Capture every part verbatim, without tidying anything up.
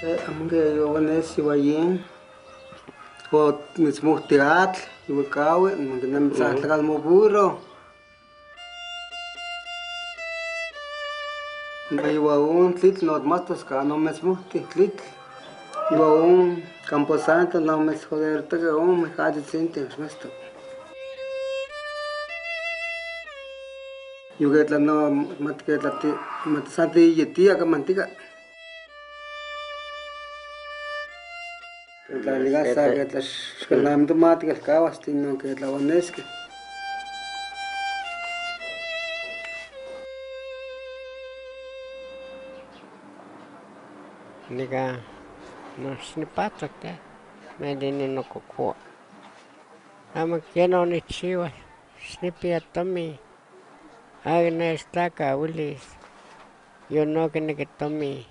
Aunque yo van a decir allí, o mismo teatro, yo cago, no que no me sale como burro. Yo a un tlit no más tosca, no me mismo tlit. Yo a un camposanto no me joder, te que un me cae decente, es esto. Yo que la no mat que la ti mat santi y tía que mantica. La liga sa que la que la automática el caos tiene que la onesque. Liga no snipato que me dini no coco. Ama que no ni chiva snipia tomi. Agna estaca ulis. Yo no que ni que tomi.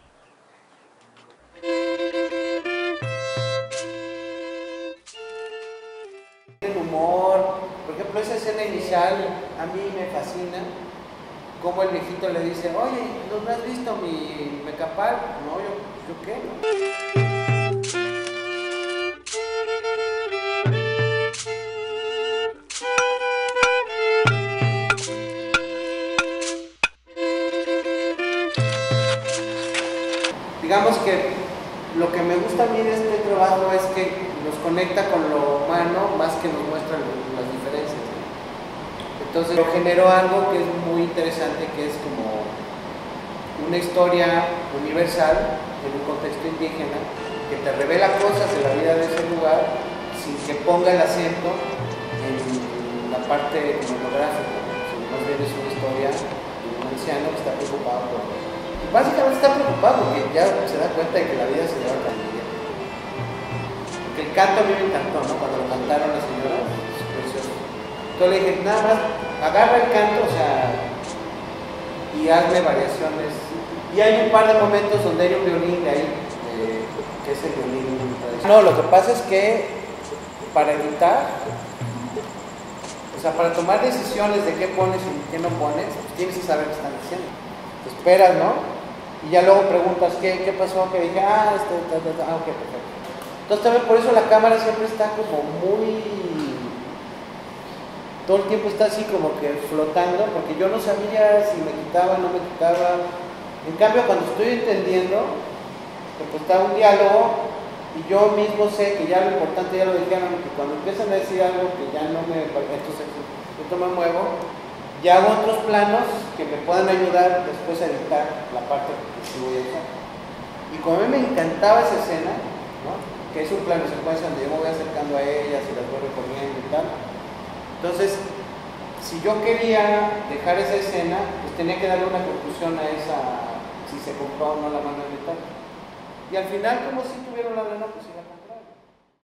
El humor, por ejemplo, esa escena inicial a mí me fascina. Como el viejito le dice, oye, ¿no has visto mi mecapal? No, yo, ¿yo qué? Digamos que lo que me gusta a mí de este trabajo es que nos conecta con lo humano más que nos muestra las diferencias. Entonces yo generó algo que es muy interesante, que es como una historia universal en un contexto indígena que te revela cosas de la vida de ese lugar sin que ponga el acento en la parte iconográfica, sino más bien es una historia de un anciano que está preocupado por... Y básicamente está preocupado porque ya se da cuenta de que la vida se lleva tan bien. Porque el canto a mí me encantó, ¿no? Cuando lo cantaron las señoras, es precioso. Entonces le dije, nada más, agarra el canto, o sea, y hazle variaciones. Y hay un par de momentos donde hay un violín de ahí, eh, que es el violín tradicional. No, lo que pasa es que para editar, o sea, para tomar decisiones de qué pones y qué no pones, pues tienes que saber qué están haciendo. Te esperas, ¿no? Y ya luego preguntas, ¿qué, qué pasó? Que dije, ah, este, ta, ta, ta. Ah, ok, perfecto. Entonces también por eso la cámara siempre está como muy... Todo el tiempo está así como que flotando, porque yo no sabía si me quitaba o no me quitaba. En cambio, cuando estoy entendiendo, porque está un diálogo, y yo mismo sé que ya lo importante ya lo dijeron, que cuando empiezan a decir algo que ya no me... Entonces, yo me muevo, y hago otros planos que me puedan ayudar después a editar la parte que sí voy a usar. Y como a mí me encantaba esa escena, ¿no? Que es un plano secuencia donde yo me voy acercando a ellas y las voy recorriendo y tal. Entonces, si yo quería dejar esa escena, pues tenía que darle una conclusión a esa, si se compró o no la mano de metal. Y al final, como si tuvieron la lana, pues sí la